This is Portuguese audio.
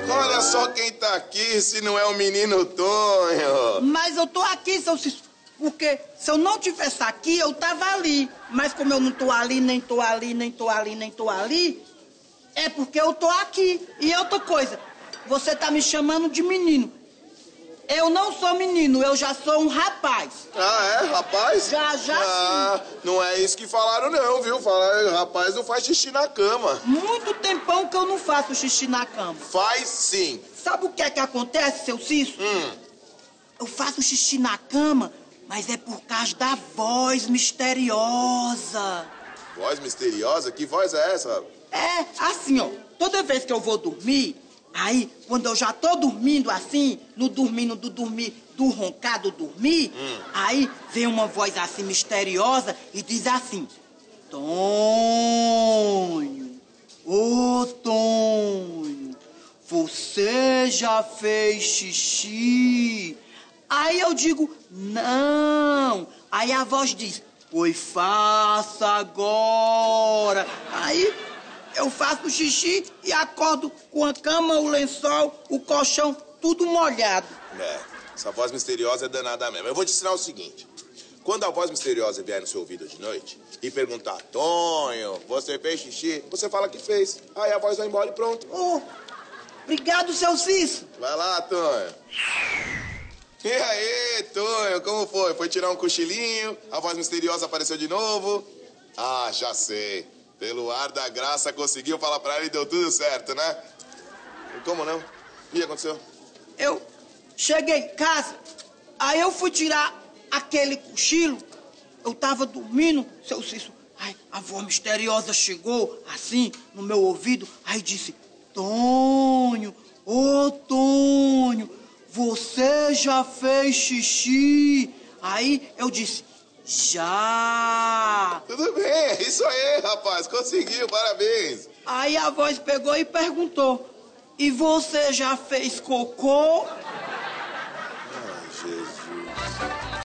Olha só quem tá aqui, se não é o menino Tonho. Mas eu tô aqui, seu Cício, porque se eu não tivesse aqui, eu tava ali. Mas como eu não tô ali, nem tô ali, nem tô ali, nem tô ali, é porque eu tô aqui. E outra coisa, você tá me chamando de menino. Eu não sou menino, eu já sou um rapaz. Ah, é? Rapaz? Já Ah, não é isso que falaram não, viu? Falaram, rapaz não faz xixi na cama. Muito tempão que eu não faço xixi na cama. Faz sim. Sabe o que é que acontece, seu Cício? Eu faço xixi na cama, mas é por causa da voz misteriosa. Voz misteriosa? Que voz é essa? É, assim, ó, toda vez que eu vou dormir, aí, quando eu já tô dormindo assim, no dormindo do dormir, do roncar do dormir, aí vem uma voz assim misteriosa e diz assim: Tonho, ô Tonho, você já fez xixi? Aí eu digo, não. Aí a voz diz, pois faça agora. Aí eu faço xixi e acordo com a cama, o lençol, o colchão, tudo molhado. É, essa voz misteriosa é danada mesmo. Eu vou te ensinar o seguinte. Quando a voz misteriosa vier no seu ouvido de noite e perguntar, Tonho, você fez xixi? Você fala que fez. Aí a voz vai embora e pronto. Oh, obrigado, seu Cício. Vai lá, Tonho. E aí, Tonho, como foi? Foi tirar um cochilinho? A voz misteriosa apareceu de novo? Ah, já sei. Pelo ar da graça conseguiu falar pra ela e deu tudo certo, né? Como não? O que aconteceu? Eu cheguei em casa, aí eu fui tirar aquele cochilo. Eu tava dormindo, seu Cício. Aí a voz misteriosa chegou, assim, no meu ouvido. Aí disse, Tonho, ô Tonho, você já fez xixi? Aí eu disse, já. Tudo bem, é isso aí, rapaz. Conseguiu, parabéns. Aí a voz pegou e perguntou, e você já fez cocô? Ai, Jesus.